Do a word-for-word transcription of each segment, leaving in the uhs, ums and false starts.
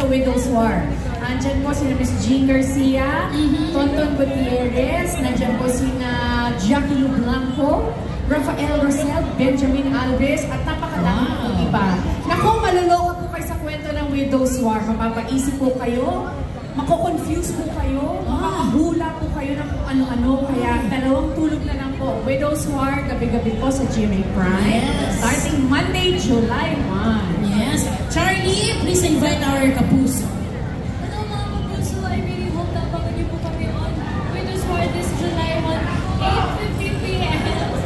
sa Widow's War. Andyan po si Miss Jean Garcia, mm-hmm. Tonton Gutierrez, nandyan po si Jackie Lu Blanco, Rafael Rosel, Benjamin Alves, at napakadami wow. po iba. Naku, maluloko po kayo sa kwento ng Widow's War. Mapapaisip po kayo, mako-confuse po kayo, makakahula po kayo ng kung ano-ano. Kaya dalawang tulog na lang po. Widow's War, gabi-gabi po sa G M A Prime. Yes. Starting Monday, July first. Yes. Charlie, please invite our kapuso. Hello mga kapuso, I really hope na abangan niyo po kami on Widow's War this July first, eight fifty p m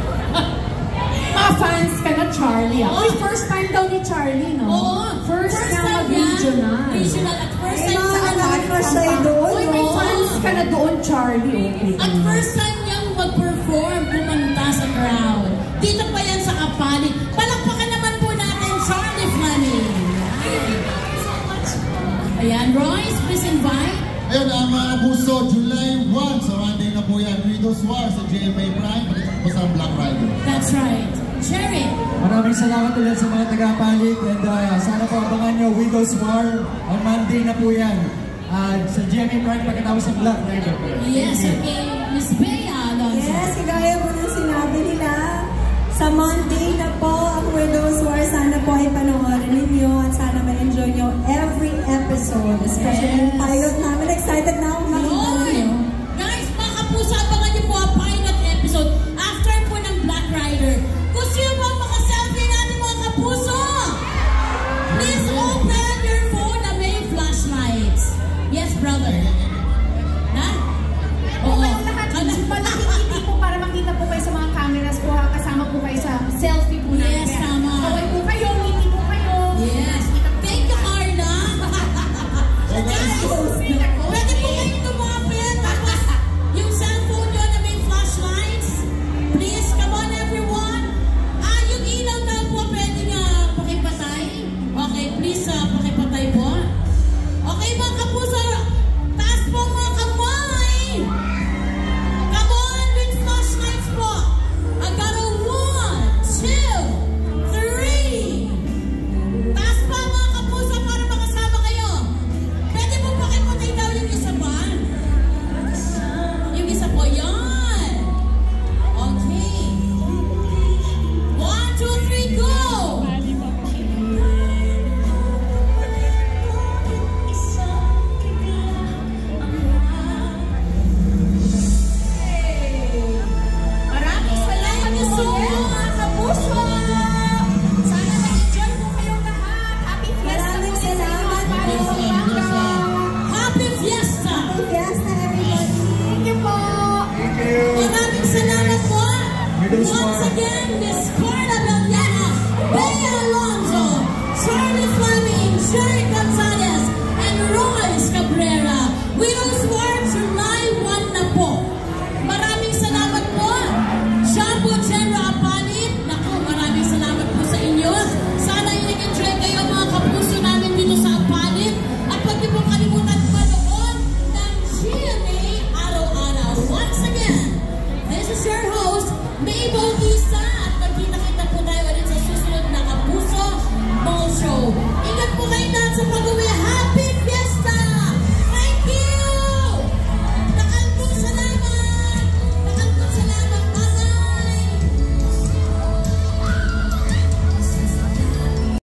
Ma-fans ka na, Charlie. Oh. Uy, first time daw ni Charlie, no? Oo. First, first na mag-regional. Regional at first time sa anak na siya doon. Uy, may fans ka na doon, Charlie. Okay. At first time niyang mag-perform, kumanta sa crowd. Dito pa yan sa Kapalit. Palakpakan naman po natin, Charlie Fleming. Ayan, Royce, please invite. Ayun, ang mga kapuso, July first, sa Monday na po yan, Widow's War sa G M A Prime, po sa Black Friday. That's right. Jerry. Maraming salamat ulit sa mga taga-palit and uh, sana po abangan nyo Widow's War on Monday na po yan uh, sa G M A Prime pagkatapos ng Black Friday. Yes, okay. Miss Bea Alonso. Yes, kagaya po ng sinabi nila, sa Monday na po ang Widow's War. Sana po ay panoorin ninyo at sana ma-enjoy nyo every episode, especially